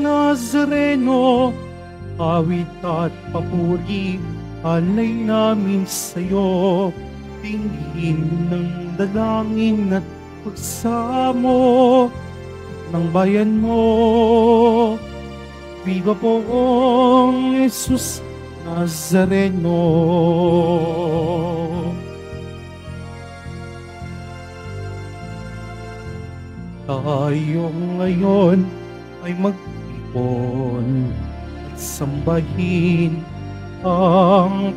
Nazareno, awit at papuri, alay namin sa'yo. Tingin ng dalangin at pagsamo ng bayan mo. Viva poong Jesus Nazareno. Tayo ngayon ay magtipon at sambahin ang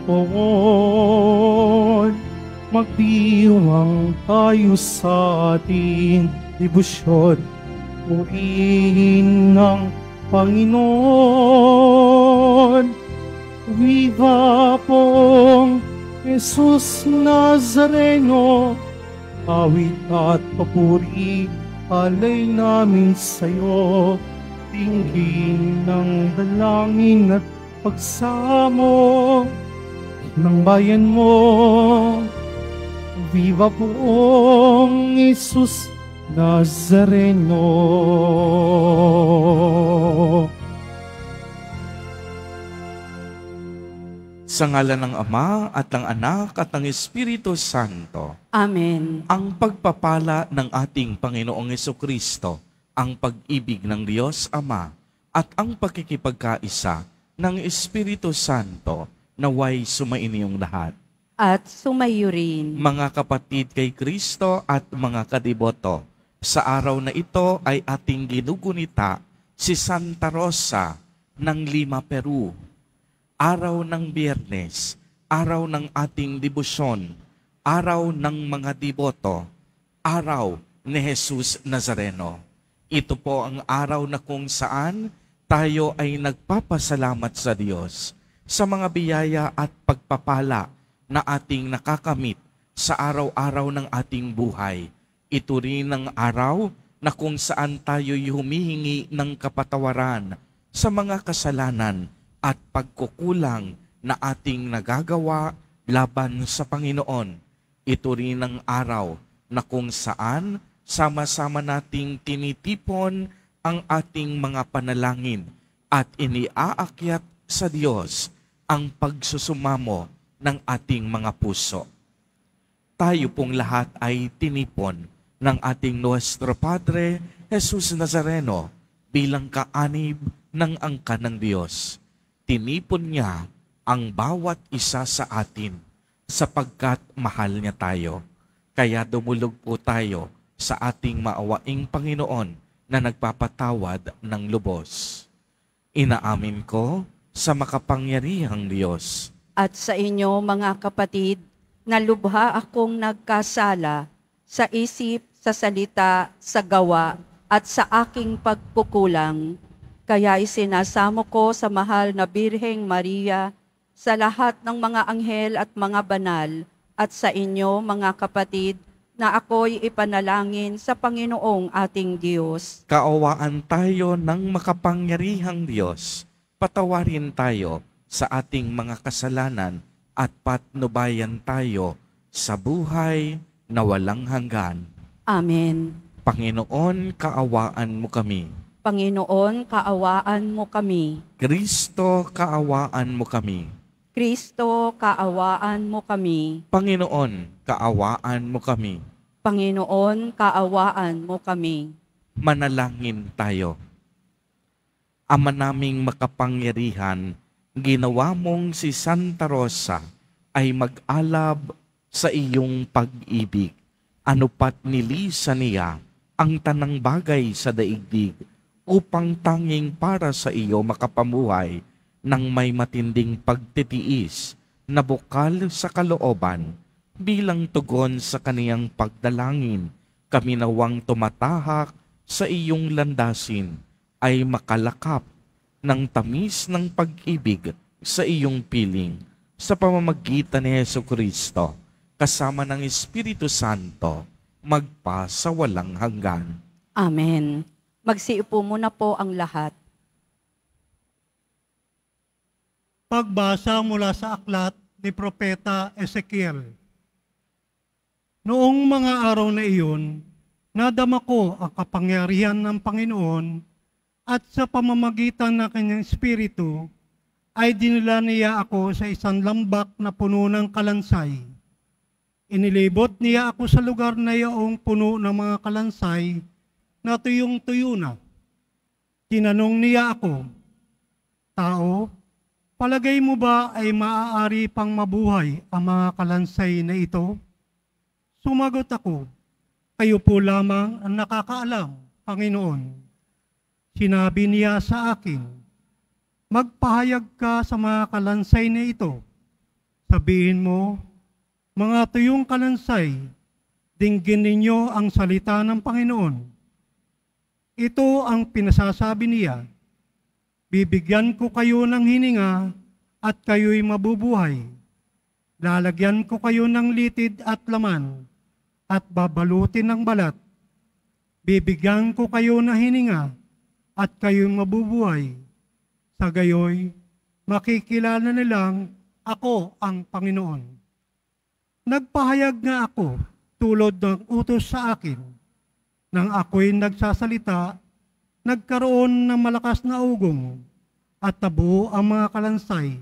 Poon. Magdiwang tayo sa ating debosyon, purihin ng Panginoon. Viva poong Jesus Nazareno, awit at papuri, alay namin sa'yo. Tingin ng dalangin at pagsamo ng bayan mo. Viva poong Jesus Nazareno. Sa ngalan ng Ama at ng Anak at ng Espiritu Santo. Amen. Ang pagpapala ng ating Panginoong Jesucristo, ang pag-ibig ng Diyos Ama, at ang pakikipagkaisa ng Espiritu Santo naway sumainyong lahat. At sumayo rin. Mga kapatid kay Kristo at mga kadiboto, sa araw na ito ay ating ginugunita si Santa Rosa ng Lima, Peru. Araw ng Biyernes, araw ng ating debosyon, araw ng mga deboto, araw ni Jesus Nazareno. Ito po ang araw na kung saan tayo ay nagpapasalamat sa Diyos sa mga biyaya at pagpapala na ating nakakamit sa araw-araw ng ating buhay. Ito rin ang araw na kung saan tayo'y humihingi ng kapatawaran sa mga kasalanan at pagkukulang na ating nagagawa laban sa Panginoon. Ito rin ang araw na kung saan sama-sama nating tinitipon ang ating mga panalangin at iniaakyat sa Diyos ang pagsusumamo ng ating mga puso. Tayo pong lahat ay tinipon ng ating Nuestro Padre Jesus Nazareno bilang kaanib ng angkan ng Diyos. Tinipon niya ang bawat isa sa atin sapagkat mahal niya tayo. Kaya dumulog po tayo sa ating maawaing Panginoon na nagpapatawad ng lubos. Inaamin ko sa makapangyarihang Diyos At sa inyo, mga kapatid, na lubha akong nagkasala sa isip, sa salita, sa gawa, at sa aking pagkukulang. Kaya isinasamo ko sa mahal na Birheng Maria, sa lahat ng mga anghel at mga banal, at sa inyo, mga kapatid, na ako'y ipanalangin sa Panginoong ating Diyos. Kaawaan tayo ng makapangyarihang Diyos. Patawarin tayo sa ating mga kasalanan at patnubayan tayo sa buhay na walang hanggan. Amen. Panginoon, kaawaan mo kami. Panginoon, kaawaan mo kami. Kristo, kaawaan mo kami. Kristo, kaawaan mo kami. Panginoon, kaawaan mo kami. Panginoon, kaawaan mo kami. Manalangin tayo. Ama naming makapangyarihan, ginawa mong si Santa Rosa ay mag-alab sa iyong pag-ibig. Ano pat nilisan niya ang tanang bagay sa daigdig upang tanging para sa iyo makapamuhay ng may matinding pagtitiis na bukal sa kalooban. Bilang tugon sa kaniyang pagdalangin, kami nawang tumatahak sa iyong landasin ay makalakap ng tamis ng pag-ibig sa iyong piling sa pamamagitan ni Jesucristo kasama ng Espiritu Santo magpa sa walang hanggan. Amen. Magsiupo muna po ang lahat. Pagbasa mula sa aklat ni Propeta Ezekiel. Noong mga araw na iyon, nadama ko ang kapangyarihan ng Panginoon at sa pamamagitan ng kanyang espiritu, ay dinala niya ako sa isang lambak na puno ng kalansay. Inilibot niya ako sa lugar na iyaong puno ng mga kalansay na tuyong-tuyo na. Tinanong niya ako, "Tao, palagay mo ba ay maaari pang mabuhay ang mga kalansay na ito?" Sumagot ako, "Kayo po lamang ang nakakaalam, Panginoon." Sinabi niya sa akin, "Magpahayag ka sa mga kalansay na ito. Sabihin mo, mga tuyong kalansay, dinggin ninyo ang salita ng Panginoon. Ito ang pinasasabi niya, bibigyan ko kayo ng hininga at kayo'y mabubuhay. Lalagyan ko kayo ng litid at laman at babalutin ng balat. Bibigyan ko kayo ng hininga at kayo'y mabubuhay. Sa gayoy, makikilala nilang ako ang Panginoon." Nagpahayag nga ako tulad ng utos sa akin. Nang ako'y nagsasalita, nagkaroon ng malakas na ugong at tabuo ang mga kalansay.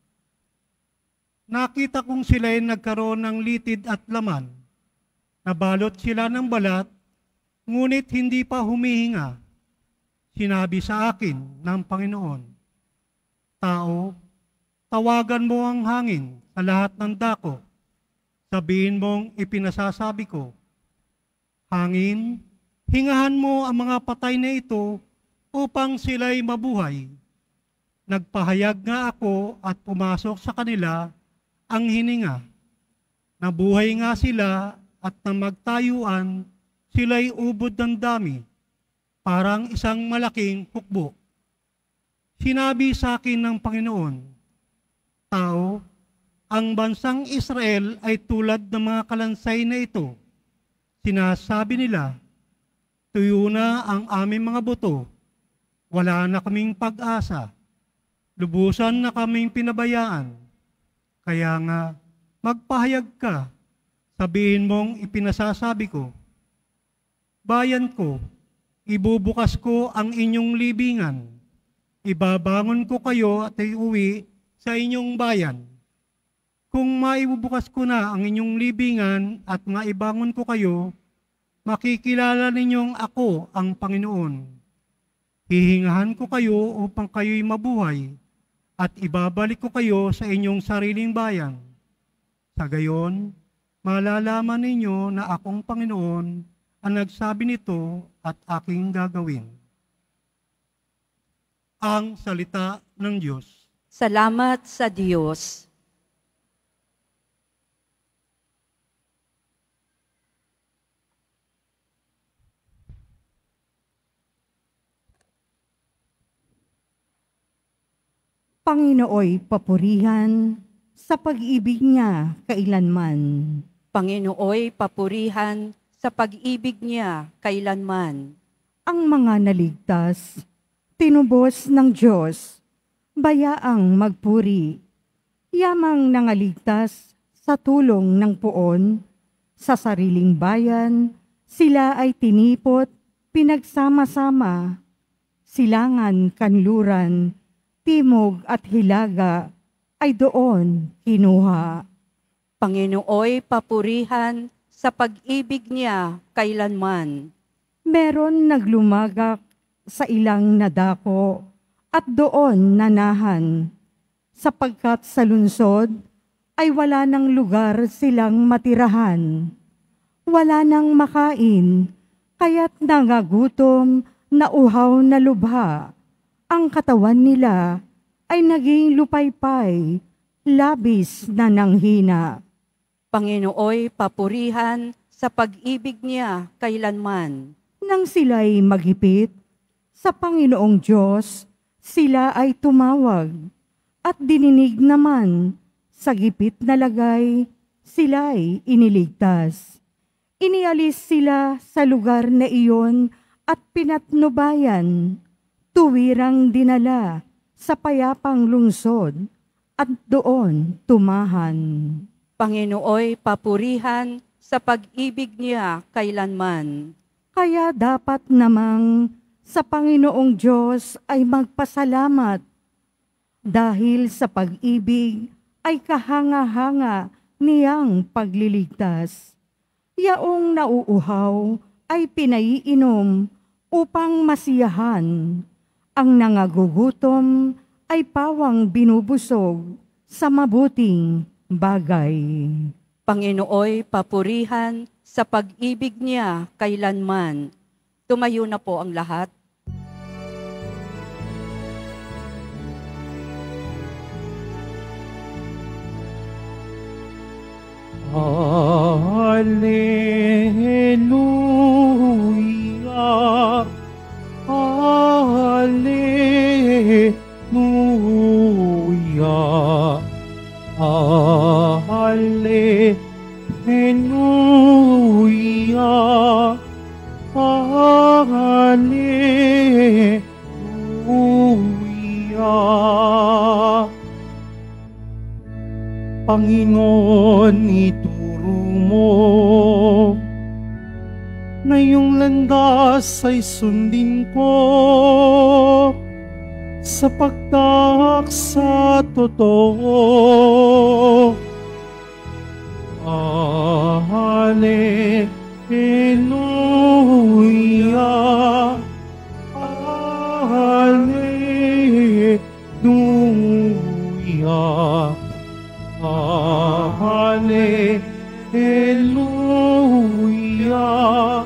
Nakita kong sila'y nagkaroon ng litid at laman. Nabalot sila ng balat, ngunit hindi pa humihinga. Sinabi sa akin ng Panginoon, "Tao, tawagan mo ang hangin sa lahat ng dako. Sabihin mong ipinasasabi ko, hangin, hingahan mo ang mga patay na ito upang sila'y mabuhay." Nagpahayag nga ako at pumasok sa kanila ang hininga. Nabuhay nga sila at nang magtayuan, sila'y ubod ng dami, parang isang malaking hukbo. Sinabi sa akin ng Panginoon, "Tao, ang bansang Israel ay tulad ng mga kalansay na ito. Sinasabi nila, tuyo na ang aming mga buto, wala na kaming pag-asa, lubusan na kaming pinabayaan. Kaya nga, magpahayag ka, sabihin mong ipinasasabi ko, bayan ko, ibubukas ko ang inyong libingan, ibabangon ko kayo at iuwi sa inyong bayan. Kung maibubukas ko na ang inyong libingan at maibangon ko kayo, makikilala ninyong ako ang Panginoon. Hihingahan ko kayo upang kayo'y mabuhay at ibabalik ko kayo sa inyong sariling bayan. Sa gayon, malalaman ninyo na akong Panginoon ang nagsabi nito at aking gagawin." Ang salita ng Diyos. Salamat sa Diyos. Panginooy papurihan sa pag-ibig niya kailanman. Panginooy papurihan sa pag-ibig niya kailanman. Ang mga naligtas, tinubos ng Diyos, bayaang magpuri. Yamang nangaligtas sa tulong ng poon, sa sariling bayan, sila ay tinipot, pinagsama-sama. Silangan, kanluran, timog at hilaga ay doon kinuha. Panginooy papurihan sa pag-ibig niya kailanman. Meron naglumagak sa ilang nadako at doon nanahan, sapagkat sa lungsod ay wala ng lugar silang matirahan. Wala nang makain, kaya't nangagutom na uhaw na lubha. Ang katawan nila ay naging lupaypay, labis na nanghina. Panginooy papurihan sa pag-ibig niya kailanman. Nang sila'y magipit, sa Panginoong Diyos, sila ay tumawag, at dininig naman, sa gipit na lagay, sila'y iniligtas. Inialis sila sa lugar na iyon at pinatnubayan, tuwirang dinala sa payapang lungsod at doon tumahan. Panginooy papurihan sa pag-ibig niya kailanman. Kaya dapat namang sa Panginoong Diyos ay magpasalamat dahil sa pag-ibig ay kahanga-hanga niyang pagliligtas. Yaong nauuhaw ay pinaiinom upang masiyahan. Ang nangagugutom ay pawang binubusog sa mabuting bagay. Panginooy papurihan sa pag-ibig niya kailanman. Tumayo na po ang lahat. Alleluia, Alleluia, Alleluia, Alleluia. Panginoon, ituro mo na iyong landas ay sundin ko sa pagtaak sa totoo. Alleluia, Alleluia, Alleluia,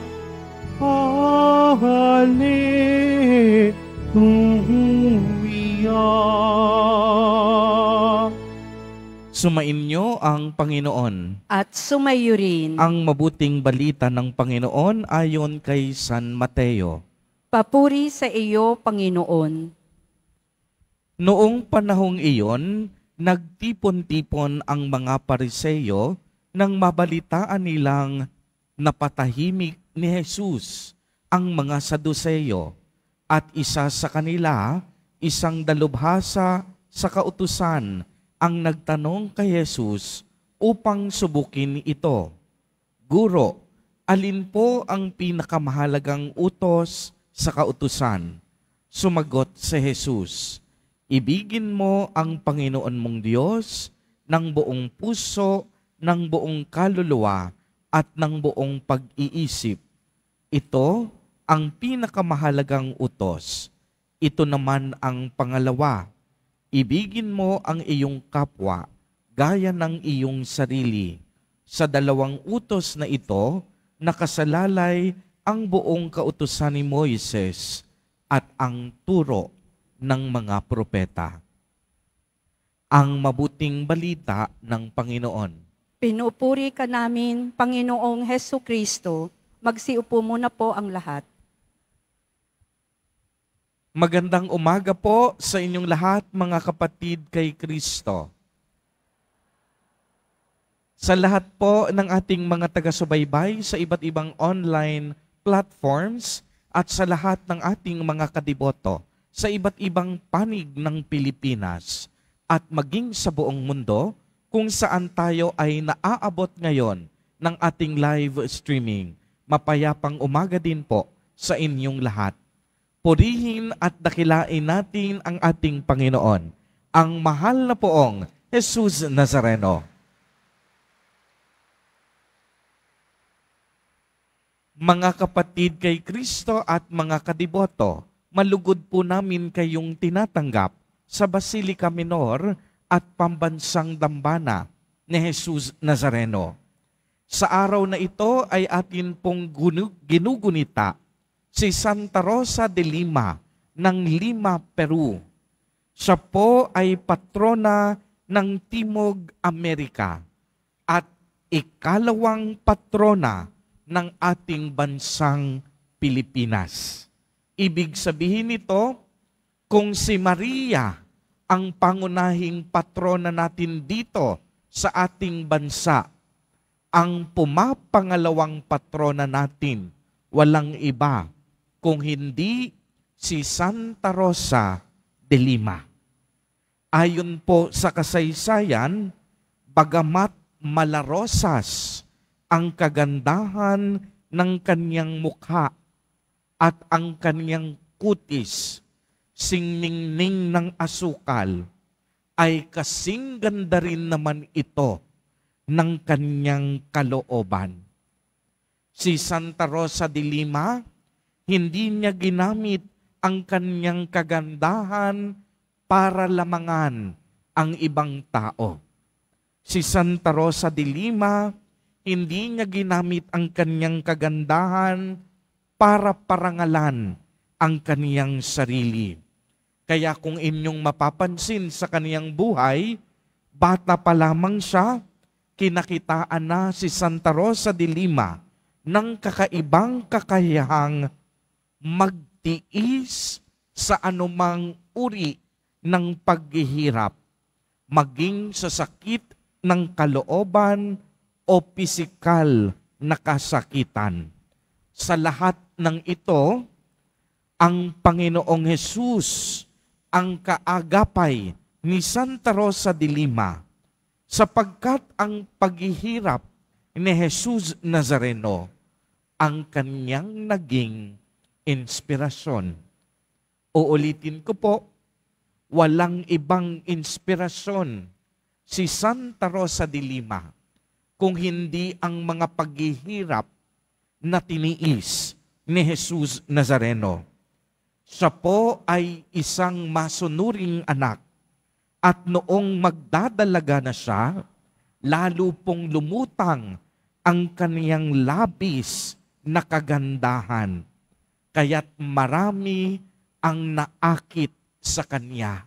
Alleluia. Sumainyo ang Panginoon. At sumayo rin. Ang mabuting balita ng Panginoon ayon kay San Mateo. Papuri sa iyo, Panginoon. Noong panahong iyon, nagtipon-tipon ang mga Pariseyo nang mabalitaan nilang napatahimik ni Jesus ang mga Saduseyo, at isa sa kanila, isang dalubhasa sa kautusan, ang nagtanong kay Jesus upang subukin ito. Guro, alin po ang pinakamahalagang utos sa kautusan? Sumagot si Jesus, ibigin mo ang Panginoon mong Diyos ng buong puso, ng buong kaluluwa, at ng buong pag-iisip. Ito ang pinakamahalagang utos. Ito naman ang pangalawa. Ibigin mo ang iyong kapwa gaya ng iyong sarili. Sa dalawang utos na ito, nakasalalay ang buong kautusan ni Moises at ang turo ng mga propeta. Ang mabuting balita ng Panginoon. Pinupuri ka namin, Panginoong Hesu Kristo. Magsiupo muna po ang lahat. Magandang umaga po sa inyong lahat, mga kapatid kay Kristo. Sa lahat po ng ating mga taga-subaybay sa iba't ibang online platforms at sa lahat ng ating mga kadiboto sa iba't ibang panig ng Pilipinas at maging sa buong mundo kung saan tayo ay naaabot ngayon ng ating live streaming. Mapayapang umaga din po sa inyong lahat. Purihin at dakilain natin ang ating Panginoon, ang mahal na poong Jesus Nazareno. Mga kapatid kay Kristo at mga kadiboto, malugod po namin kayong tinatanggap sa Basilica Minor at Pambansang Dambana ni Jesus Nazareno. Sa araw na ito ay atin pong ginugunita si Santa Rosa de Lima ng Lima, Peru. Siya po ay patrona ng Timog Amerika at ikalawang patrona ng ating bansang Pilipinas. Ibig sabihin nito, kung si Maria ang pangunahing patrona natin dito sa ating bansa, ang pumapangalawang patrona natin, walang iba kung hindi si Santa Rosa de Lima. Ayon po sa kasaysayan, bagamat malarosas ang kagandahan ng kanyang mukha at ang kanyang kutis, singningning ng asukal, ay kasing ganda rin naman ito ng kanyang kalooban. Si Santa Rosa de Lima, hindi niya ginamit ang kanyang kagandahan para lamangan ang ibang tao. Si Santa Rosa de Lima, hindi niya ginamit ang kanyang kagandahan para parangalan ang kaniyang sarili. Kaya kung inyong mapapansin sa kaniyang buhay, bata pa lamang siya, kinakitaan na si Santa Rosa de Lima ng kakaibang kakayahang magtiis sa anumang uri ng paghihirap, maging sa sakit ng kalooban o pisikal na kasakitan. Sa lahat ng ito, ang Panginoong Hesus ang kaagapay ni Santa Rosa de Lima, sapagkat ang paghihirap ni Jesus Nazareno ang kanyang naging inspirasyon. Uulitin ko po, walang ibang inspirasyon si Santa Rosa de Lima kung hindi ang mga paghihirap na tiniis ni Jesus Nazareno. Siya po ay isang masunuring anak at noong magdadalaga na siya, lalo pong lumutang ang kaniyang labis na kagandahan. Kaya't marami ang naakit sa kanya.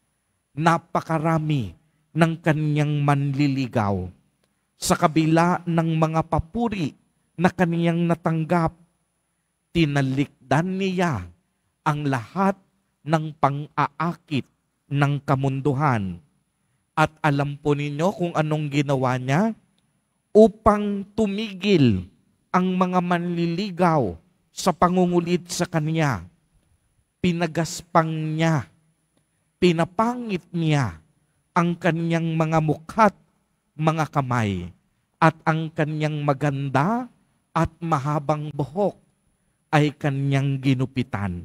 Napakarami ng kaniyang manliligaw. Sa kabila ng mga papuri na kaniyang natanggap, tinalikdan niya ang lahat ng pang-aakit ng kamunduhan. At alam po ninyo kung anong ginawa niya? Upang tumigil ang mga manliligaw sa pangungulit sa kanya. Pinagaspang niya, pinapangit niya ang kanyang mga mukha't mga kamay at ang kanyang maganda at mahabang buhok ay kanyang ginupitan.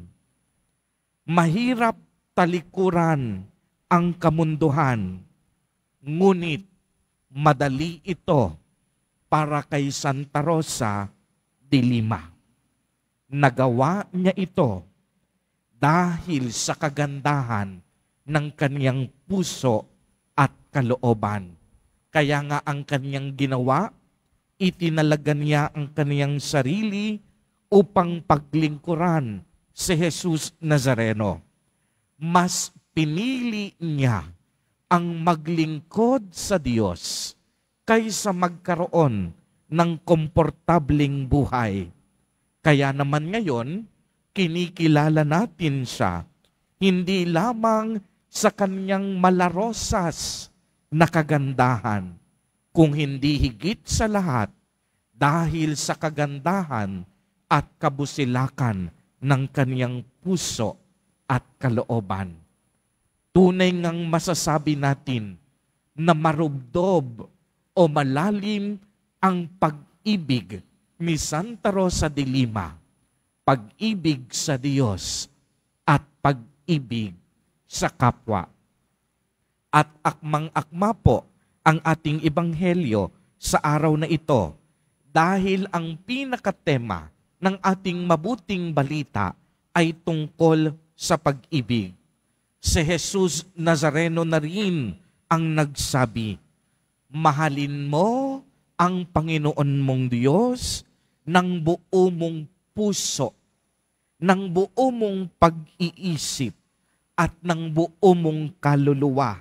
Mahirap talikuran ang kamunduhan, ngunit madali ito para kay Santa Rosa de Lima. Nagawa niya ito dahil sa kagandahan ng kaniyang puso at kalooban. Kaya nga ang kaniyang ginawa, itinalaga niya ang kaniyang sarili upang paglingkuran si Jesus Nazareno. Mas pinili niya ang maglingkod sa Diyos kaysa magkaroon ng komportabling buhay. Kaya naman ngayon, kinikilala natin siya hindi lamang sa kanyang malarosas na kagandahan, kung hindi higit sa lahat dahil sa kagandahan at kabusilakan ng kaniyang puso at kalooban. Tunay ngang masasabi natin na marubdob o malalim ang pag-ibig ni Santa Rosa de Lima, pag-ibig sa Diyos at pag-ibig sa kapwa. At akmang-akma po ang ating ebanghelyo sa araw na ito dahil ang pinakatema ng ating mabuting balita ay tungkol sa pag-ibig. Si Jesus Nazareno na rin ang nagsabi, mahalin mo ang Panginoon mong Diyos ng buo mong puso, ng buo mong pag-iisip, at ng buo mong kaluluwa.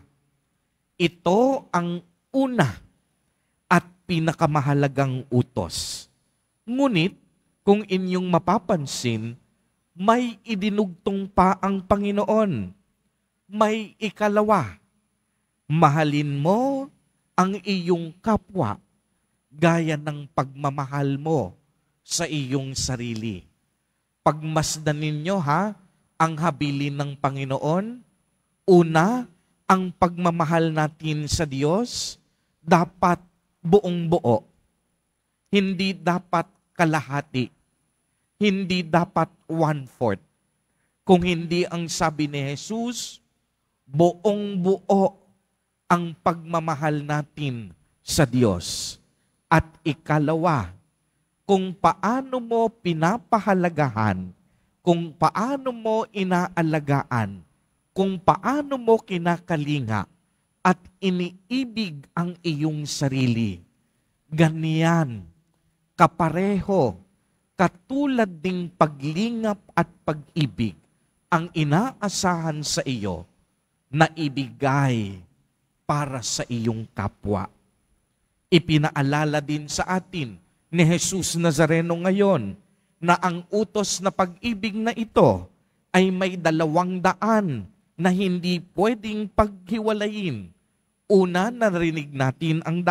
Ito ang una at pinakamahalagang utos. Ngunit, kung inyong mapapansin, may idinugtong pa ang Panginoon. May ikalawa, mahalin mo ang iyong kapwa gaya ng pagmamahal mo sa iyong sarili. Pagmasdan ninyo ang habilin ng Panginoon. Una, ang pagmamahal natin sa Diyos dapat buong buo. Hindi dapat kalahati. Hindi dapat 1/4. Kung hindi ang sabi ni Jesus, buong-buo ang pagmamahal natin sa Diyos. At ikalawa, kung paano mo pinapahalagahan, kung paano mo inaalagaan, kung paano mo kinakalinga at iniibig ang iyong sarili. Ganyan, kapareho, katulad ding paglingap at pag-ibig ang inaasahan sa iyo na ibigay para sa iyong kapwa. Ipinaalala din sa atin ni Jesus Nazareno ngayon na ang utos na pag-ibig na ito ay may 200 na hindi pwedeng paghiwalayin. Una, narinig natin ang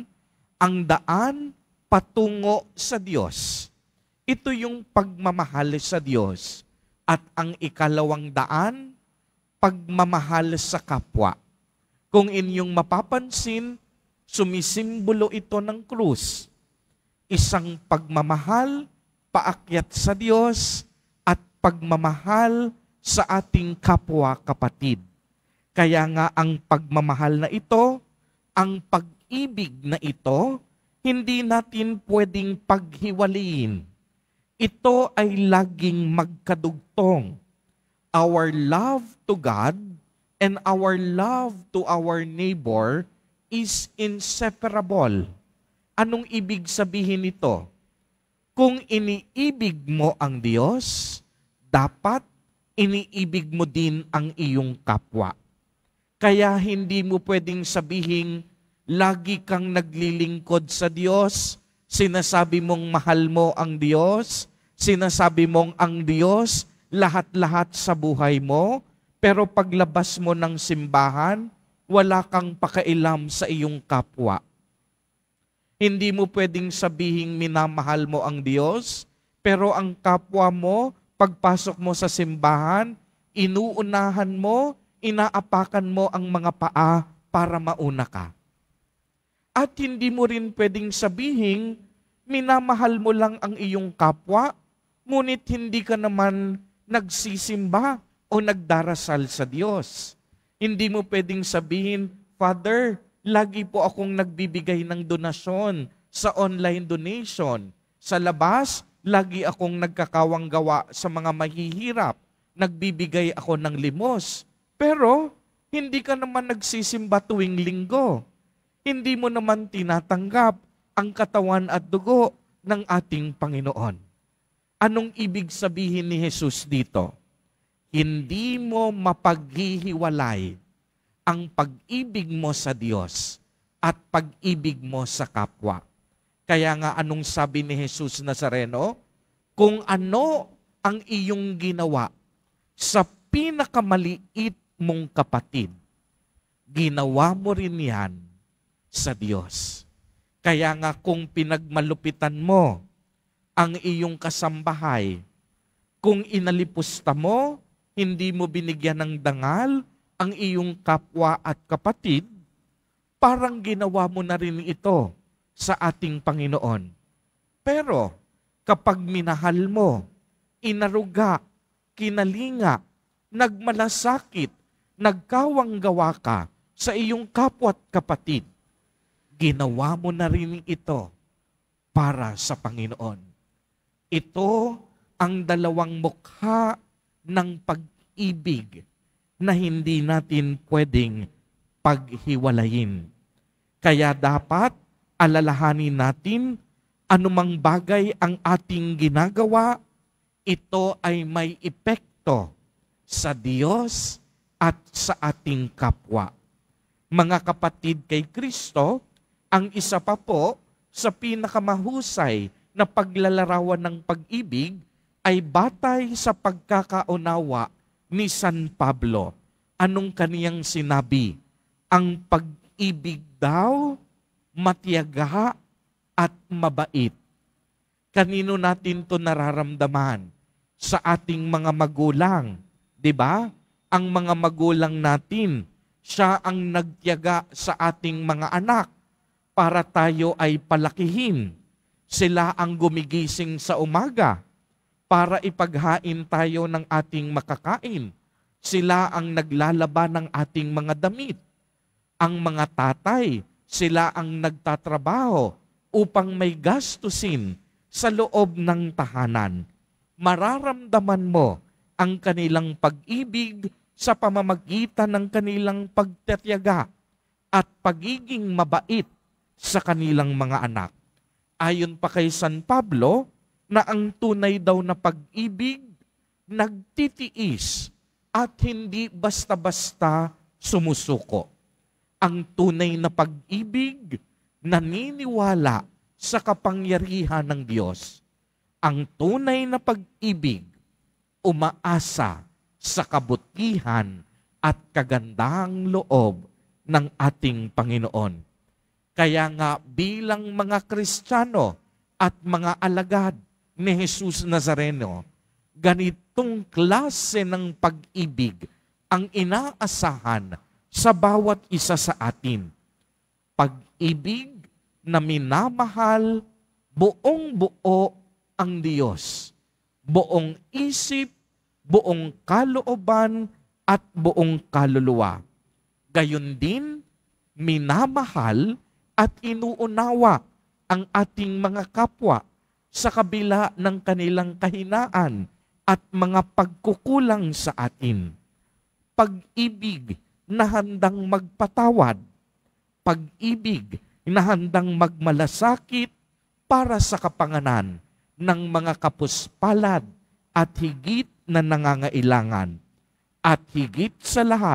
daan patungo sa Diyos. Ito yung pagmamahal sa Diyos. At ang ikalawang daan, pagmamahal sa kapwa. Kung inyong mapapansin, sumisimbolo ito ng krus. Isang pagmamahal, paakyat sa Diyos, at pagmamahal sa ating kapwa-kapatid. Kaya nga ang pagmamahal na ito, ang pag-ibig na ito, hindi natin pwedeng paghiwalayin. Ito ay laging magkadugtong. Our love to God and our love to our neighbor is inseparable. Anong ibig sabihin nito? Kung iniibig mo ang Diyos, dapat iniibig mo din ang iyong kapwa. Kaya hindi mo pwedeng sabihin, lagi kang naglilingkod sa Diyos, sinasabi mong mahal mo ang Diyos, sinasabi mong ang Diyos, lahat-lahat sa buhay mo, pero paglabas mo ng simbahan, wala kang pakailam sa iyong kapwa. Hindi mo pwedeng sabihin minamahal mo ang Diyos, pero ang kapwa mo, pagpasok mo sa simbahan, inuunahan mo, inaapakan mo ang mga paa para mauna ka. At hindi mo rin pwedeng sabihin, minamahal mo lang ang iyong kapwa, ngunit hindi ka naman nagsisimba o nagdarasal sa Diyos. Hindi mo pwedeng sabihin, Father, lagi po akong nagbibigay ng donasyon sa online donation. Sa labas, lagi akong nagkakawang gawa sa mga mahihirap. Nagbibigay ako ng limos. Pero, hindi ka naman nagsisimba tuwing linggo. Hindi mo naman tinatanggap ang katawan at dugo ng ating Panginoon. Anong ibig sabihin ni Jesus dito? Hindi mo mapaghihiwalay ang pag-ibig mo sa Diyos at pag-ibig mo sa kapwa. Kaya nga anong sabi ni Jesus Nazareno? Kung ano ang iyong ginawa sa pinakamaliit mong kapatid, ginawa mo rin yan sa Diyos. Kaya nga kung pinagmalupitan mo ang iyong kasambahay, kung inalipusta mo, hindi mo binigyan ng dangal ang iyong kapwa at kapatid, parang ginawa mo na rin ito sa ating Panginoon. Pero kapag minahal mo, inaruga, kinalinga, nagmalasakit, nagkawang gawa ka sa iyong kapwa at kapatid, ginawa mo na rin ito para sa Panginoon. Ito ang dalawang mukha ng pag-ibig na hindi natin pwedeng paghiwalayin. Kaya dapat alalahanin natin anumang bagay ang ating ginagawa, ito ay may epekto sa Diyos at sa ating kapwa. Mga kapatid kay Kristo, ang isa pa po sa pinakamahusay na paglalarawan ng pag-ibig ay batay sa pagkakaunawa ni San Pablo. Anong kaniyang sinabi? Ang pag-ibig daw, matiyaga at mabait. Kanino natin to nararamdaman? Sa ating mga magulang. 'Di ba? Ang mga magulang natin, siya ang nagtiyaga sa ating mga anak para tayo ay palakihin. Sila ang gumigising sa umaga para ipaghain tayo ng ating makakain. Sila ang naglalaba ng ating mga damit. Ang mga tatay, sila ang nagtatrabaho upang may gastusin sa loob ng tahanan. Mararamdaman mo ang kanilang pag-ibig sa pamamagitan ng kanilang pagtitiyaga at pagiging mabait sa kanilang mga anak. Ayon pa kay San Pablo, na ang tunay daw na pag-ibig, nagtitiis at hindi basta-basta sumusuko. Ang tunay na pag-ibig, naniniwala sa kapangyarihan ng Diyos. Ang tunay na pag-ibig, umaasa sa kabutihan at kagandahang loob ng ating Panginoon. Kaya nga bilang mga Kristiyano at mga alagad ni Jesus Nazareno, ganitong klase ng pag-ibig ang inaasahan sa bawat isa sa atin. Pag-ibig na minamahal buong-buo ang Diyos, buong isip, buong kalooban at buong kaluluwa. Gayon din, minamahal at inuunawa ang ating mga kapwa sa kabila ng kanilang kahinaan at mga pagkukulang sa atin. Pag-ibig na handang magpatawad, pag-ibig na handang magmalasakit para sa kapanganan ng mga kapuspalad at higit na nangangailangan. At higit sa lahat,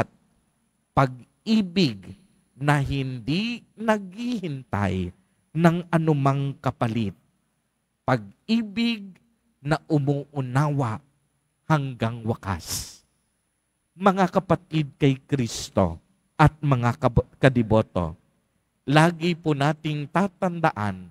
pag-ibig na hindi naghihintay ng anumang kapalit. Pag-ibig na umuunawa hanggang wakas. Mga kapatid kay Kristo at mga kadiboto, lagi po nating tatandaan,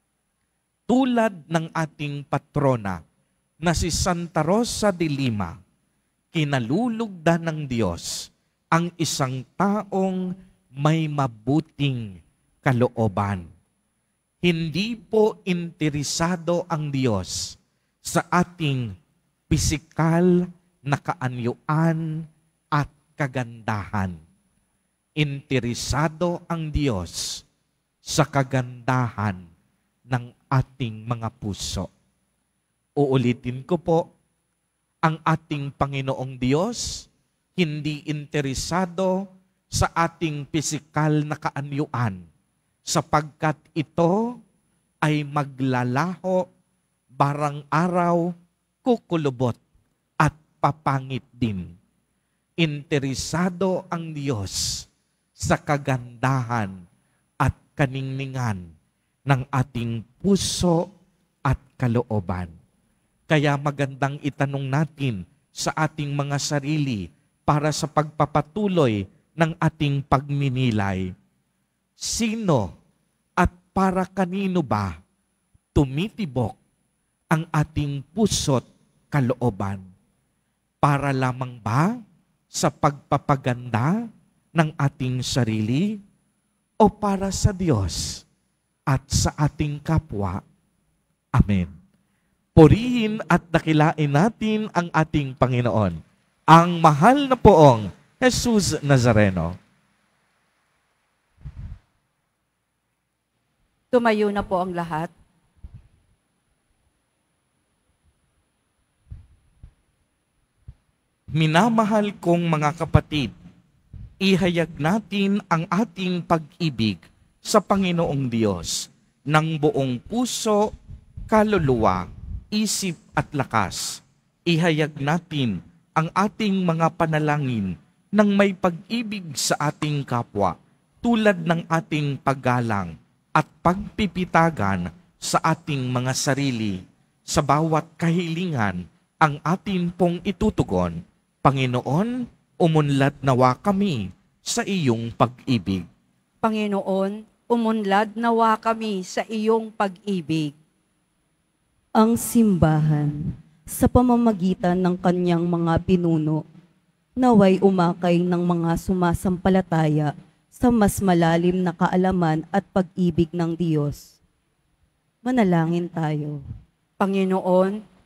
tulad ng ating patrona na si Santa Rosa de Lima, kinalulugdan ng Diyos ang isang taong may mabuting kalooban. Hindi po interesado ang Diyos sa ating pisikal na kaanyuan at kagandahan. Interesado ang Diyos sa kagandahan ng ating mga puso. Uulitin ko po, ang ating Panginoong Diyos hindi interesado sa ating pisikal na kaanyuan, sapagkat ito ay maglalaho, barang araw, kukulubot at papangit din. Interesado ang Diyos sa kagandahan at kaningningan ng ating puso at kalooban. Kaya magandang itanong natin sa ating mga sarili para sa pagpapatuloy ng ating pagninilay. Sino at para kanino ba tumitibok ang ating puso't kalooban? Para lamang ba sa pagpapaganda ng ating sarili o para sa Diyos at sa ating kapwa? Amen. Purihin at dakilain natin ang ating Panginoon, ang mahal na poong Jesus Nazareno. Tumayo na po ang lahat. Minamahal kong mga kapatid, ihayag natin ang ating pag-ibig sa Panginoong Diyos ng buong puso, kaluluwa, isip at lakas. Ihayag natin ang ating mga panalangin ng may pag-ibig sa ating kapwa, tulad ng ating paggalang at pagpipitagan sa ating mga sarili. Sa bawat kahilingan ang atin pong itutugon. Panginoon, umunlad nawa kami sa iyong pag-ibig. Panginoon, umunlad nawa kami sa iyong pag-ibig. Ang simbahan sa pamamagitan ng kanyang mga pinuno, naway umakay ng mga sumasampalataya sa mas malalim na kaalaman at pag-ibig ng Diyos. Manalangin tayo. Panginoon,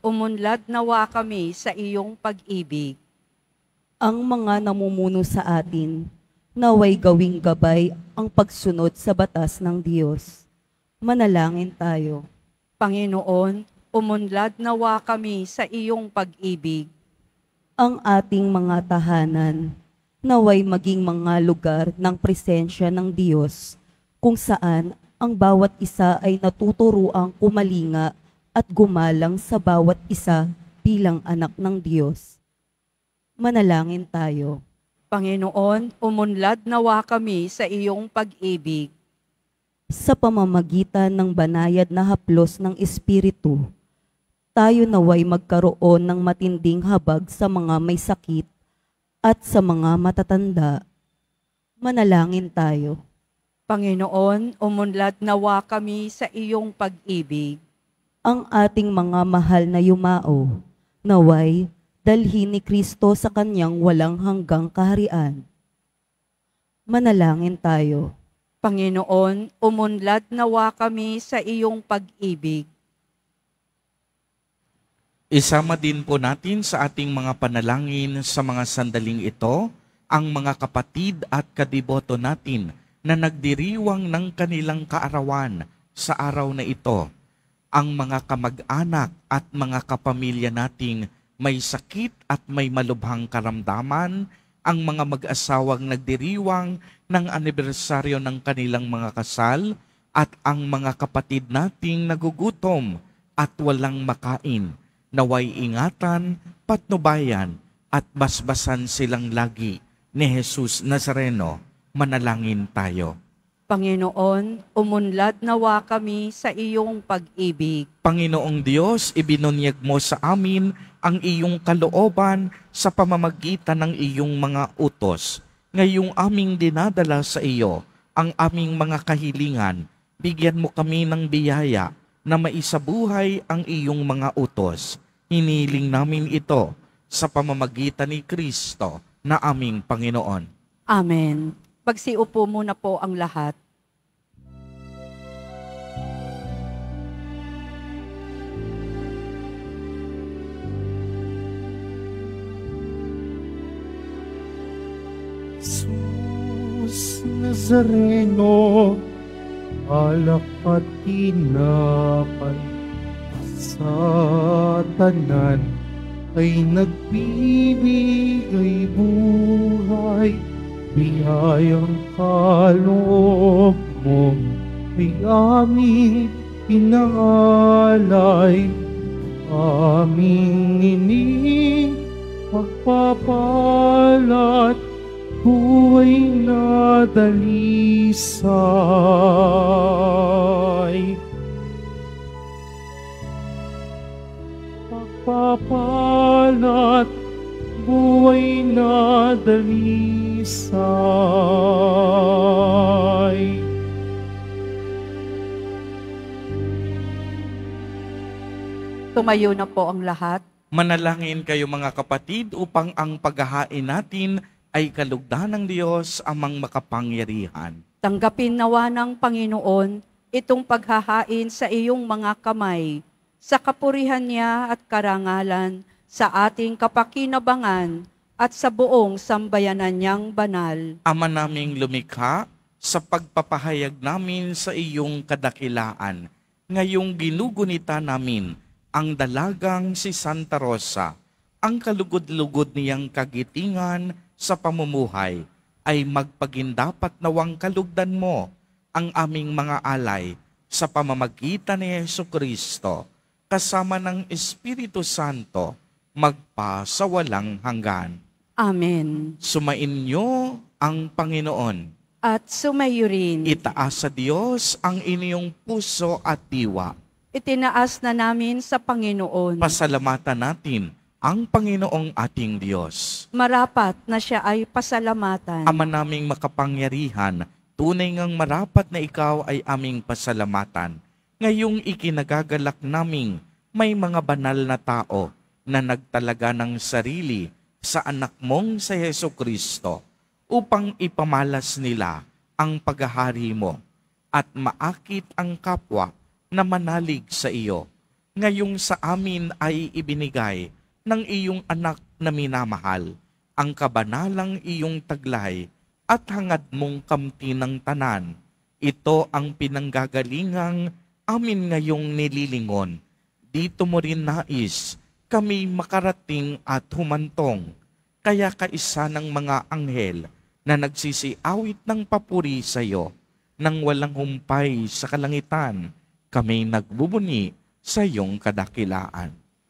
umunlad nawa kami sa iyong pag-ibig. Ang mga namumuno sa atin, naway gawing gabay ang pagsunod sa batas ng Diyos. Manalangin tayo. Panginoon, umunlad nawa kami sa iyong pag-ibig. Ang ating mga tahanan, naway maging mga lugar ng presensya ng Diyos, kung saan ang bawat isa ay natuturuang kumalinga at gumalang sa bawat isa bilang anak ng Diyos. Manalangin tayo. Panginoon, umunlad nawa kami sa iyong pag-ibig. Sa pamamagitan ng banayad na haplos ng Espiritu, tayo naway magkaroon ng matinding habag sa mga may sakit at sa mga matatanda. Manalangin tayo. Panginoon, umunlad nawa kami sa iyong pag-ibig. Ang ating mga mahal na yumao, naway dalhin ni Kristo sa kanyang walang hanggang kaharian. Manalangin tayo. Panginoon, umunlad nawa kami sa iyong pag-ibig. Isama din po natin sa ating mga panalangin sa mga sandaling ito ang mga kapatid at kadiboto natin na nagdiriwang ng kanilang kaarawan sa araw na ito. Ang mga kamag-anak at mga kapamilya nating may sakit at may malubhang karamdaman, ang mga mag-asawang nagdiriwang ng anibersaryo ng kanilang mga kasal, at ang mga kapatid nating nagugutom at walang makain. Naway ingatan, patnubayan at basbasan silang lagi ni Jesus Nazareno. Manalangin tayo. Panginoon, umunlad nawa kami sa iyong pag-ibig. Panginoong Diyos, ibinunyag mo sa amin ang iyong kalooban sa pamamagitan ng iyong mga utos. Ngayong aming dinadala sa iyo ang aming mga kahilingan, bigyan mo kami ng biyaya na maisabuhay ang iyong mga utos. Hiniling namin ito sa pamamagitan ni Kristo na aming Panginoon. Amen. Pagsiupo muna po ang lahat. Jesus Nazareno, alak at tinapay, sa tanan ay nagbibigay buhay. Biyayang kaloob mo ay aming pinangalay, aming ining pagpapalat, buhay na dalisay. Pagpapalat, buhay na dalisay. Tumayo na po ang lahat. Manalangin kayo mga kapatid upang ang paghahain natin ay kalugdan ng Diyos amang makapangyarihan. Tanggapin nawa ng Panginoon itong paghahain sa iyong mga kamay, sa kapurihan niya at karangalan, sa ating kapakinabangan, at sa buong sambayanan niyang banal. Ama naming lumikha, sa pagpapahayag namin sa iyong kadakilaan, ngayong ginugunita namin ang dalagang si Santa Rosa, ang kalugod-lugod niyang kagitingan sa pamumuhay, ay magpagindapat nawang kalugdan mo ang aming mga alay sa pamamagitan ni Jesucristo, kasama ng Espiritu Santo, magpasawalang hanggan. Amen. Sumain niyo ang Panginoon. At sumayo rin. Itaas sa Diyos ang inyong puso at diwa. Itinaas na namin sa Panginoon. Pasalamatan natin ang Panginoong ating Diyos. Marapat na siya ay pasalamatan. Ama naming makapangyarihan, tunay ngang marapat na ikaw ay aming pasalamatan. Ngayong ikinagagalak naming may mga banal na tao na nagtalaga ng sarili sa anak mong sa Jesucristo upang ipamalas nila ang paghahari mo at maakit ang kapwa na manalig sa iyo. ngayong sa amin ay ibinigay ng iyong anak na minamahal, ang kabanalang iyong taglay at hangad mong kamti ng tanan. Ito ang pinanggagalingang amin ngayong nililingon. Dito mo rin nais kami makarating at humantong. Kaya kaisa ng mga anghel na nagsisiawit ng papuri sa iyo, nang walang humpay sa kalangitan, kami nagbubuni sa iyong kadakilaan.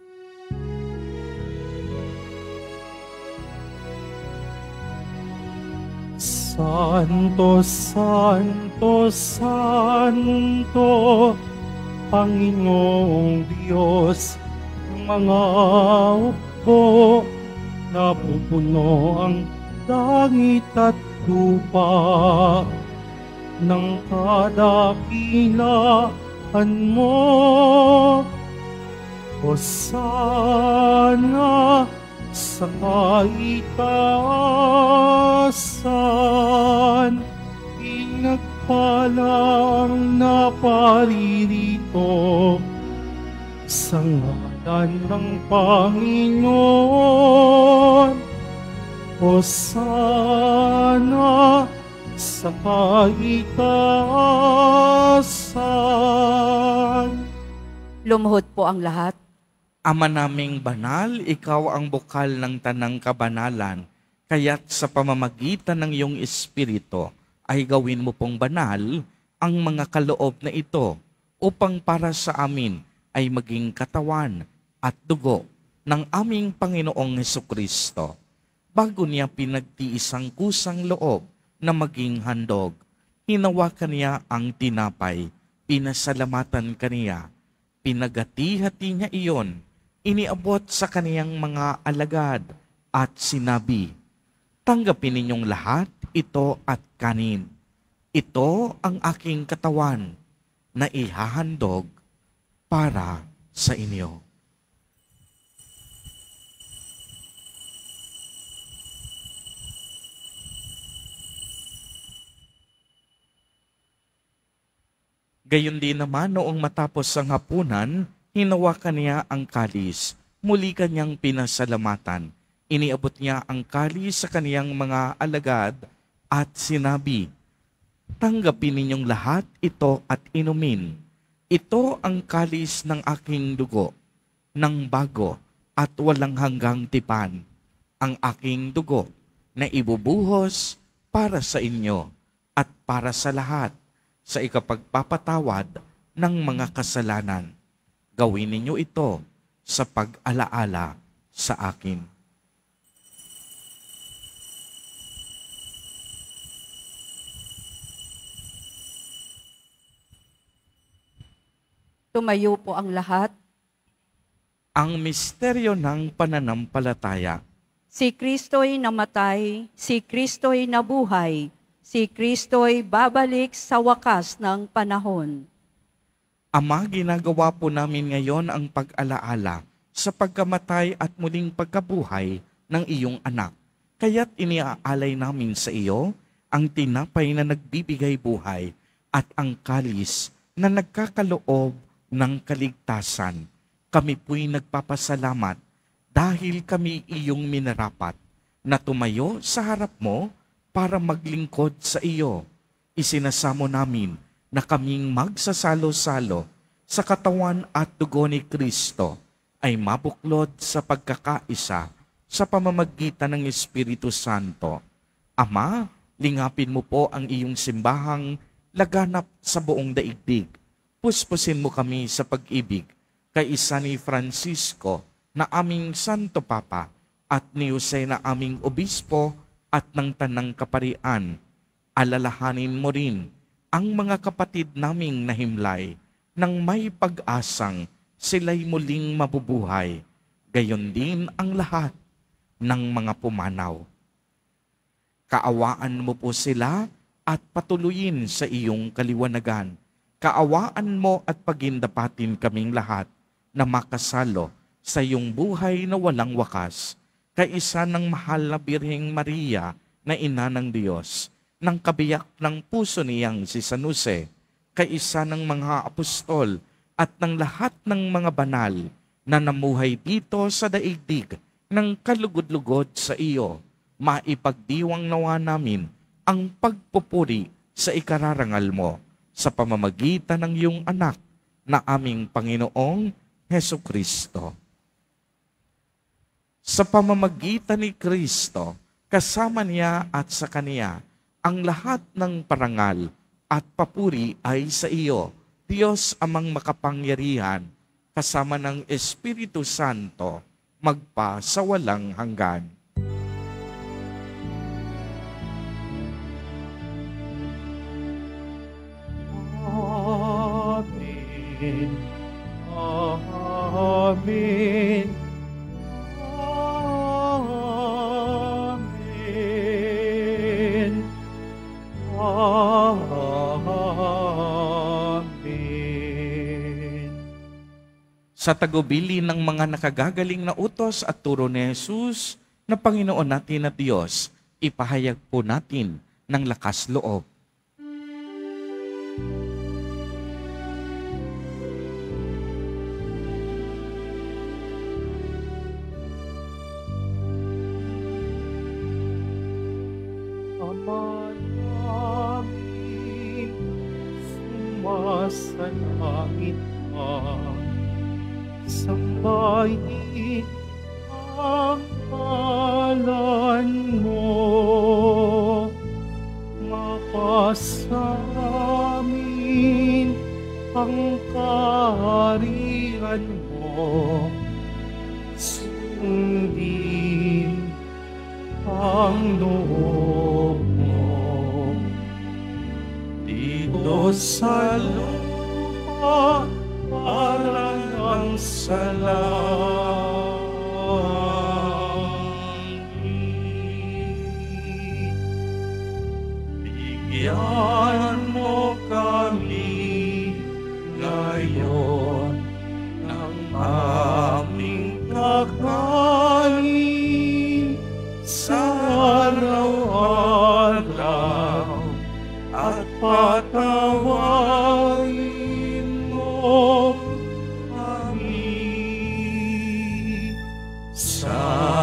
Santo, Santo, Santo, Panginoong Diyos, mga hukbo, napupuno ang langit at lupa ng kadakilaan mo. Hosana sa kaitaasan, pinagpalang naparirito sa ngalan ng Panginoon. Hosana sa kaitaasan. Lumuhod po ang lahat. Ama naming banal, ikaw ang bukal ng tanang kabanalan, kaya't sa pamamagitan ng iyong Espiritu ay gawin mo pong banal ang mga kaloob na ito upang para sa amin ay maging katawan at dugo ng aming Panginoong Hesukristo. Bago niya pinagtiis ang kusang loob na maging handog, hinawakan niya ang tinapay, pinasalamatan kaniya, pinagati-hati niya iyon, iniabot sa kaniyang mga alagad at sinabi, tanggapin ninyong lahat ito at kanin. Ito ang aking katawan na ihahandog para sa inyo. Gayon din naman noong matapos ang hapunan, hinawakan niya ang kalis, muli kanyang pinasalamatan. Iniabot niya ang kalis sa kaniyang mga alagad at sinabi, tanggapin ninyong lahat ito at inumin. Ito ang kalis ng aking dugo, ng bago at walang hanggang tipan. Ang aking dugo na ibubuhos para sa inyo at para sa lahat sa ikapagpapatawad ng mga kasalanan. Gawin ninyo ito sa pag-alaala sa akin. Tumayo po ang lahat. Ang misteryo ng pananampalataya. Si Kristo'y namatay, si Kristo'y nabuhay, si Kristo'y babalik sa wakas ng panahon. Ama, ginagawa po namin ngayon ang pag-alaala sa pagkamatay at muling pagkabuhay ng iyong anak. Kaya't iniaalay namin sa iyo ang tinapay na nagbibigay buhay at ang kalis na nagkakaloob ng kaligtasan. Kami po'y nagpapasalamat dahil kami iyong minarapat na tumayo sa harap mo para maglingkod sa iyo. Isinasamo namin na kaming magsasalo-salo sa katawan at dugo ni Kristo ay mabuklod sa pagkakaisa sa pamamagitan ng Espiritu Santo. Ama, lingapin mo po ang iyong simbahang laganap sa buong daigdig. Puspusin mo kami sa pag-ibig kay isa ni Francisco na aming Santo Papa at ni Jose na aming Obispo at ng Tanang Kaparian. Alalahanin mo rin ang mga kapatid naming nahimlay nang may pag-asang sila'y muling mabubuhay. Gayon din ang lahat ng mga pumanaw. Kaawaan mo po sila at patuloyin sa iyong kaliwanagan. Kaawaan mo at pagindapatin kaming lahat na makasalo sa iyong buhay na walang wakas. Kaisa ng mahal na Birheng Maria na ina ng Diyos, ng kabiyak ng puso niyang si San Jose, kaisa ng mga apostol at ng lahat ng mga banal na namuhay dito sa daigdig ng kalugod-lugod sa iyo, maipagdiwang nawa namin ang pagpupuri sa ikararangal mo sa pamamagitan ng iyong anak na aming Panginoong Hesu Kristo. Sa pamamagitan ni Kristo, kasama niya at sa Kaniya, ang lahat ng parangal at papuri ay sa iyo, Diyos amang makapangyarihan, kasama ng Espiritu Santo, magpa sa walang hanggan. Amen. Amen. Amen. Amen. Sa tagubili ng mga nakagagaling na utos at turo ni Jesus na Panginoon natin na Diyos, ipahayag po natin ng lakas loob. Ama namin, sumasalangit ka. Sambahin ang ngalan mo. Mapasamin ang kaharian mo. Sundin ang loob mo dito sa lupa parang ang sa langit. Bigyan mo kami ngayon ng aming kakanin sa araw-araw at patawarin mo kami sa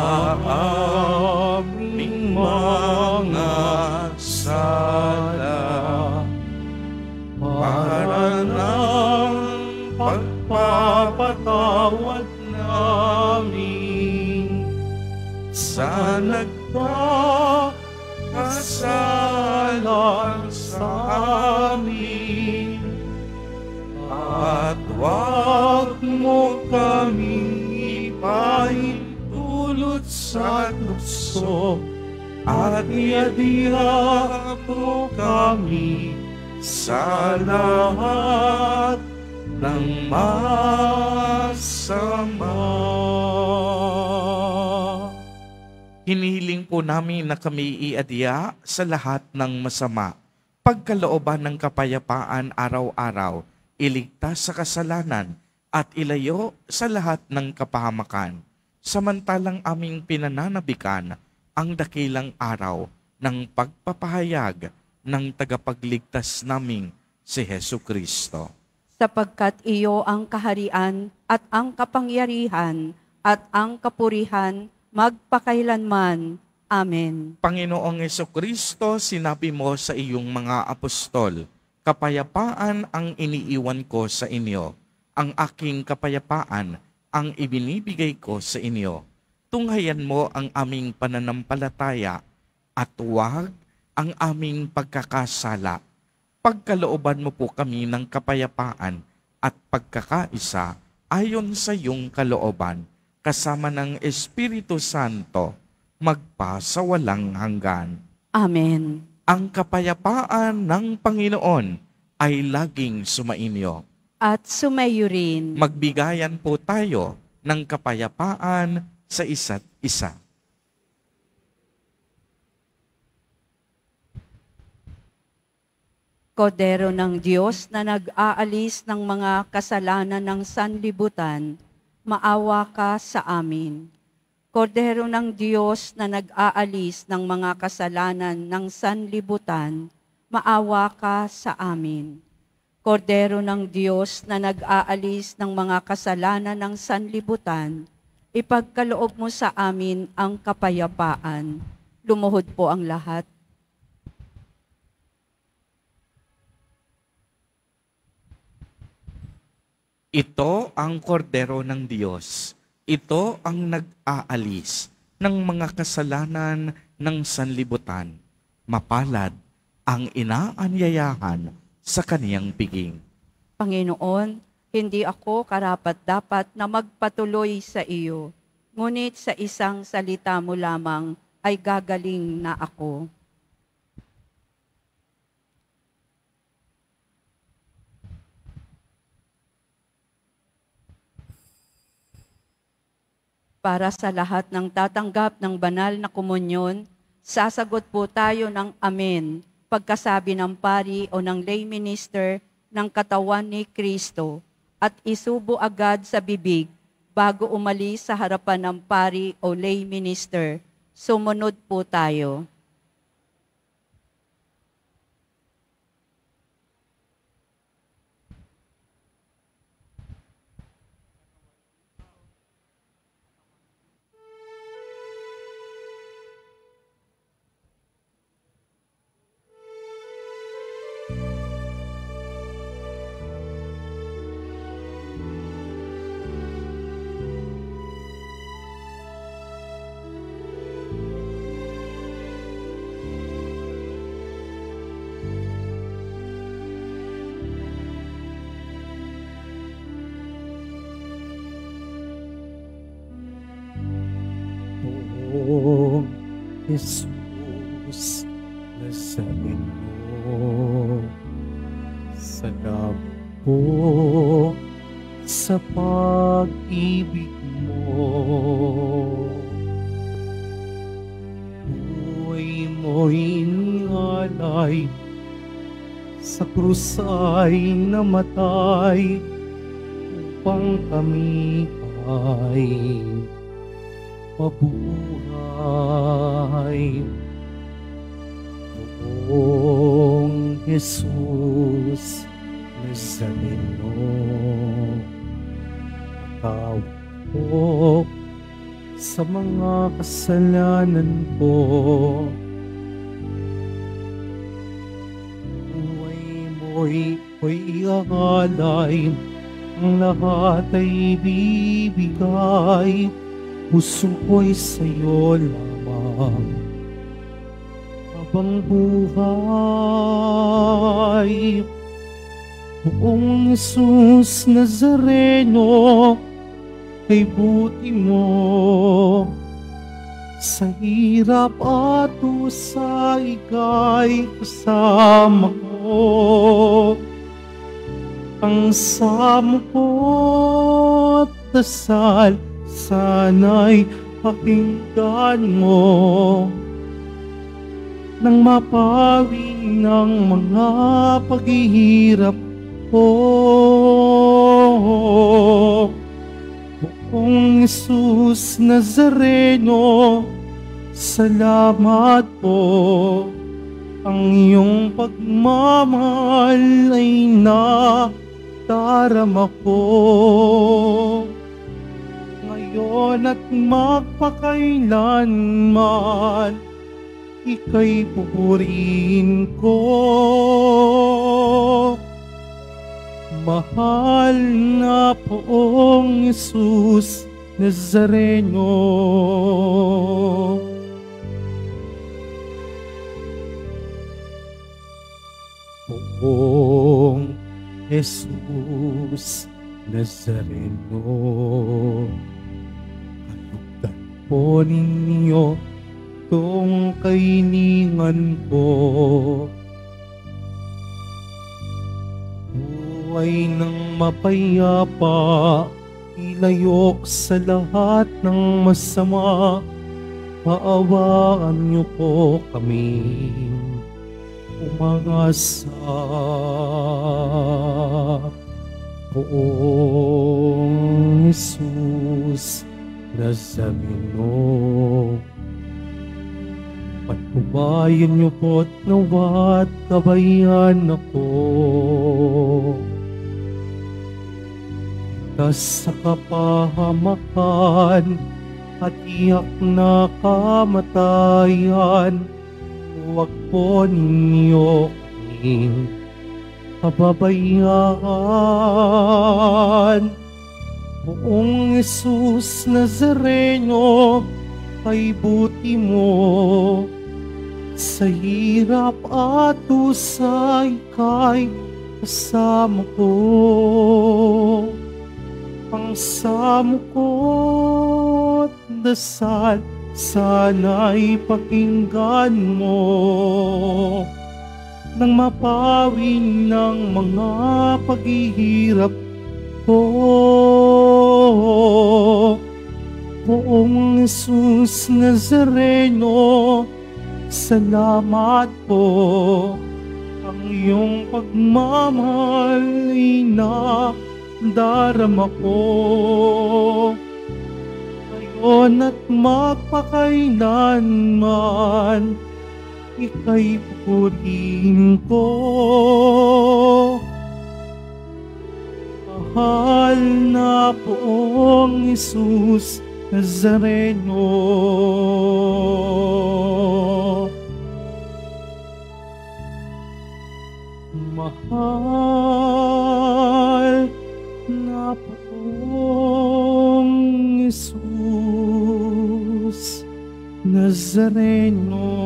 aming mga sala para ng pagpapatawad namin sa nagkakasalan sa amin, at huwag mo kaming ipahintulot sa tukso, at iadya mo kami sa lahat ng masama. Hinihiling po namin na kami iadya sa lahat ng masama, pagkalooban ng kapayapaan araw-araw, iligtas sa kasalanan, at ilayo sa lahat ng kapahamakan, samantalang aming pinananabikan ang dakilang araw ng pagpapahayag ng tagapagligtas naming si Hesu Kristo. Sapagkat iyo ang kaharian at ang kapangyarihan at ang kapurihan magpakailanman. Amen. Panginoong Jesucristo, sinabi mo sa iyong mga apostol, kapayapaan ang iniiwan ko sa inyo, ang aking kapayapaan ang ibinibigay ko sa inyo. Tunghayan mo ang aming pananampalataya at huwag ang aming pagkakasala. Pagkalooban mo po kami ng kapayapaan at pagkakaisa ayon sa iyong kalooban, kasama ng Espiritu Santo, magpa sa walang hanggan. Amen. Ang kapayapaan ng Panginoon ay laging sumainyo. At sumayo rin. Magbigayan po tayo ng kapayapaan sa isa't isa. Kordero ng Diyos na nag-aalis ng mga kasalanan ng sanlibutan, maawa ka sa amin. Kordero ng Diyos na nag-aalis ng mga kasalanan ng sanlibutan, maawa ka sa amin. Kordero ng Diyos na nag-aalis ng mga kasalanan ng sanlibutan, ipagkaloob mo sa amin ang kapayapaan. Lumuhod po ang lahat. Ito ang kordero ng Diyos. Ito ang nag-aalis ng mga kasalanan ng sanlibutan. Mapalad ang inaanyayahan sa kaniyang piging. Panginoon, hindi ako karapat-dapat na magpatuloy sa iyo, ngunit sa isang salita mo lamang ay gagaling na ako. Para sa lahat ng tatanggap ng banal na komunyon, sasagot po tayo ng amen pagkasabi ng pari o ng lay minister ng katawan ni Kristo at isubo agad sa bibig bago umalis sa harapan ng pari o lay minister. Sumunod po tayo. O Jesus Nazareno, salamat po sa pag-ibig mo. Buhay mo'y inialay, sa krus ay namatay, upang kami ay mabuhay. Poong Jesus Nazareno, patawad po sa mga kasalanan ko. Buhay mo'y iaalay, ang lahat ay bibigay. Puso ko'y sa'yo lamang habang buhay. Poong Jesus Nazareno, kay buti mo sa hirap at usa, ika'y kasama ko. Ang samo ko't dasal, sana'y pakinggan mo nang mapawi ng mga paghihirap ko. Poong Jesus Nazareno, salamat po. Ang iyong pagmamahal ay nadarama ko. Ngayon at magpakailanman, ika'y pupurihin ko. Mahal na Poong Jesus Nazareno, Poong Jesus Nazareno, kalugdan po ninyo tong kainingan ko. Buhay ng mapayapa, ilayok sa lahat ng masama. Paawaan niyo po kami umangasa. Poong Jesus Nazareno, patnubayan niyo po't nawat kabayan ako. ligtas sa kapahamakan at iyak na kamatayan. Huwag po ninyo kaming pababayaan. Poong Jesus Nazareno, ay buti mo. Sa hirap at dusa ika'y kasama ko. Pangsamo ko't dasal, sana'y pakinggan mo. Nang mapawi ng mga paghihirap ko. Poong Jesus Nazareno, salamat po. Ang iyong pagmamahal ay nadarama ko. Ngayon at magpakailanman, ika'y pupurihin ko. Mahal na Poong Jesus Nazareno. Mahal na Poong Jesus Nazareno.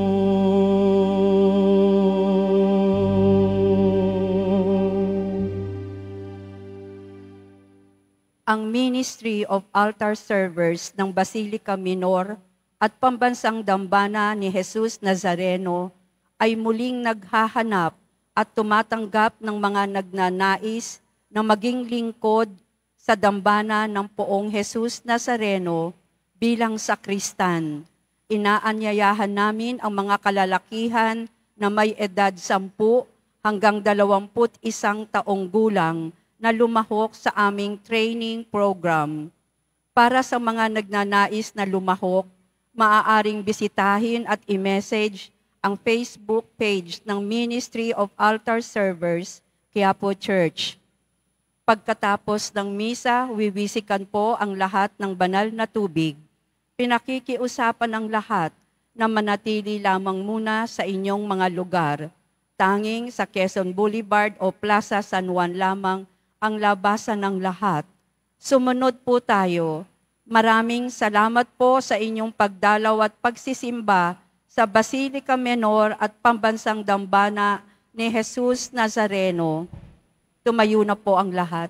Ang Ministry of Altar Servers ng Basilica Minor at Pambansang Dambana ni Jesus Nazareno ay muling naghahanap at tumatanggap ng mga nagnanais na maging lingkod sa dambana ng Poong Jesus Nazareno bilang sakristan. Inaanyayahan namin ang mga kalalakihan na may edad 10 hanggang 21 taong gulang na lumahok sa aming training program. Para sa mga nagnanais na lumahok, maaaring bisitahin at i-message ang Facebook page ng Ministry of Altar Servers, Quiapo Church. Pagkatapos ng misa, wiwisikan po ang lahat ng banal na tubig. Pinakikiusapan ng lahat na manatili lamang muna sa inyong mga lugar. Tanging sa Quezon Boulevard o Plaza San Juan lamang ang labasan ng lahat. Sumunod po tayo. Maraming salamat po sa inyong pagdalaw at pagsisimba sa Basilica Minor at Pambansang Dambana ni Jesus Nazareno. Tumayo na po ang lahat.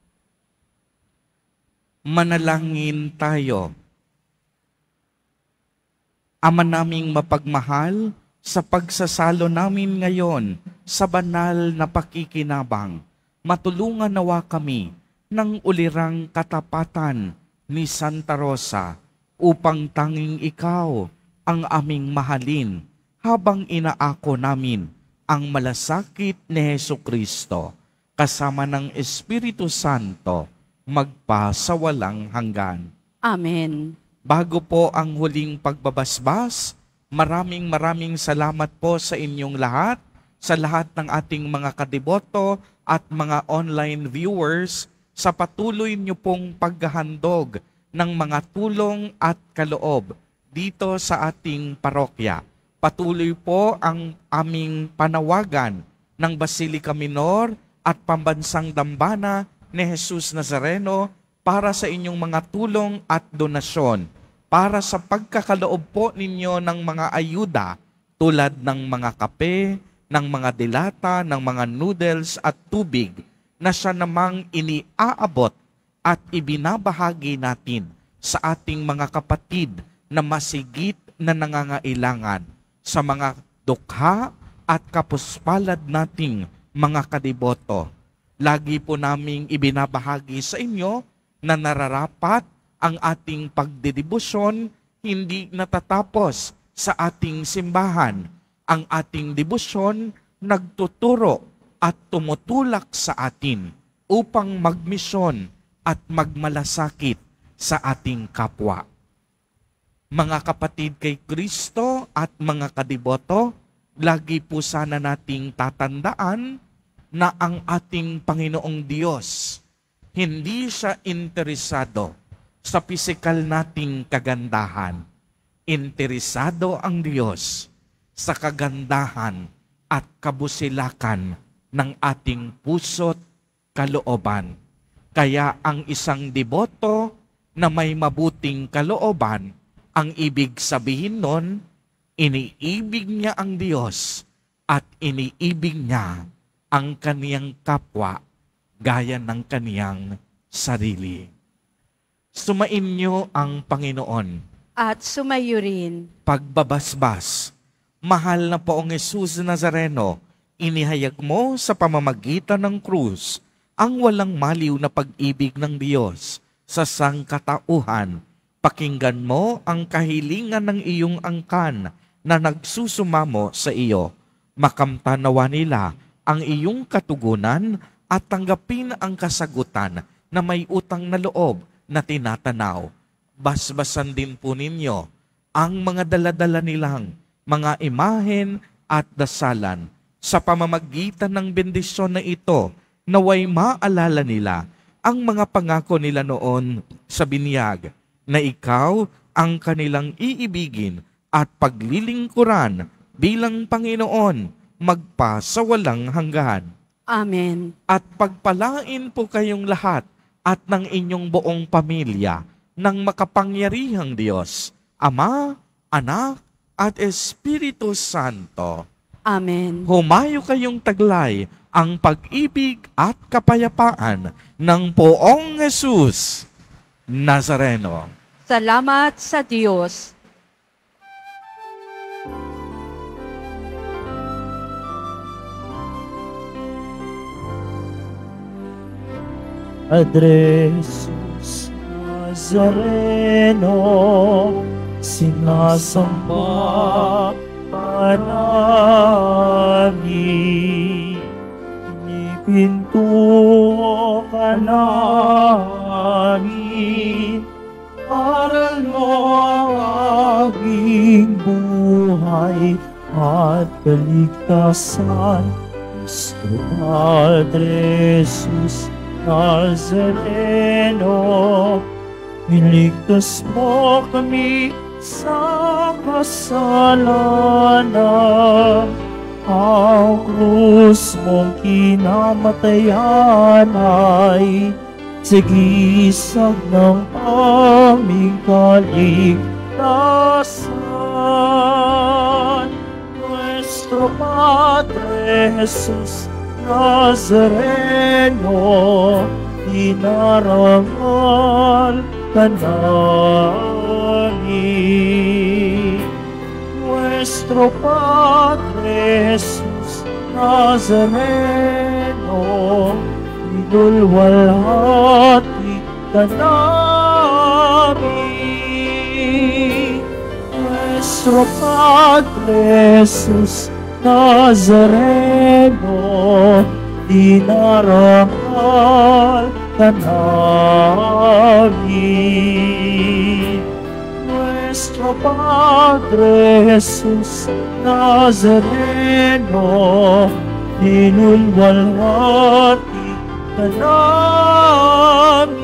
Manalangin tayo. Ama naming mapagmahal, sa pagsasalo namin ngayon sa banal na pakikinabang, matulungan nawa kami ng ulirang katapatan ni Santa Rosa upang tanging ikaw ang aming mahalin habang inaako namin ang malasakit ni Hesukristo kasama ng Espiritu Santo magpasawalang hanggan. Amen. Bago po ang huling pagbabasbas, maraming salamat po sa inyong lahat, sa lahat ng ating mga kadiboto at mga online viewers sa patuloy niyo pong paghahandog ng mga tulong at kaloob dito sa ating parokya. Patuloy po ang aming panawagan ng Basilica Minor at Pambansang Dambana ni Jesus Nazareno para sa inyong mga tulong at donasyon, para sa pagkakaloob po ninyo ng mga ayuda tulad ng mga kape, ng mga dilata, ng mga noodles at tubig na siya namang iniaabot at ibinabahagi natin sa ating mga kapatid na masigit na nangangailangan sa mga dukha at kapuspalad nating mga kadiboto. Lagi po naming ibinabahagi sa inyo na nararapat ang ating pagdedibusyon hindi natatapos sa ating simbahan. Ang ating debosyon nagtuturo at tumutulak sa atin upang magmisyon at magmalasakit sa ating kapwa. Mga kapatid kay Kristo at mga kadiboto, lagi po sana nating tatandaan na ang ating Panginoong Diyos Hindi siya interesado sa pisikal nating kagandahan. Interesado ang Diyos sa kagandahan at kabusilakan ng ating puso't kalooban. Kaya ang isang deboto na may mabuting kalooban, ang ibig sabihin nun, iniibig niya ang Diyos at iniibig niya ang kaniyang kapwa gaya ng kaniyang sarili. Sumainyo ang Panginoon. At sumayo rin. Pagbabasbas, mahal na Poong Jesus Nazareno, inihayag mo sa pamamagitan ng krus ang walang maliw na pag-ibig ng Diyos sa sangkatauhan. Pakinggan mo ang kahilingan ng iyong angkan na nagsusumamo sa iyo. Makamtanawa nila ang iyong katugunan at tanggapin ang kasagutan na may utang na loob na tinatanaw. Basbasan din po ninyo ang mga daladala nilang mga imahen at dasalan. Sa pamamagitan ng bendisyon na ito, naway maalala nila ang mga pangako nila noon sa binyag, na ikaw ang kanilang iibigin at paglilingkuran bilang Panginoon magpa sa walang hanggan. Amen. At pagpalain po kayong lahat at ng inyong buong pamilya ng makapangyarihang Diyos, Ama, Anak, at Espiritu Santo. Amen. Humayo kayong taglay ang pag-ibig at kapayapaan ng Poong Jesus Nazareno. Salamat sa Diyos. Padre Jesus Nazareno, sinasamba pa namin. Pinto ka namin, aral mo ang aming buhay at kaligtasan. Cristo Padre Jesus Nazareno, iligtas mo kami sa kasalanan. Ang krus mong kinamatayan ay sigisag ng aming kaligtasan. Nuestro Padre Jesus Nazareno, dinarangal ka namin. Nuestro Padre Jesus Nazareno, inulwalhati ka namin. Nuestro Padre Jesus Nazareno, dinarangal ka namin. Nuestro Padre Jesus Nazareno, inulwalhati ka namin.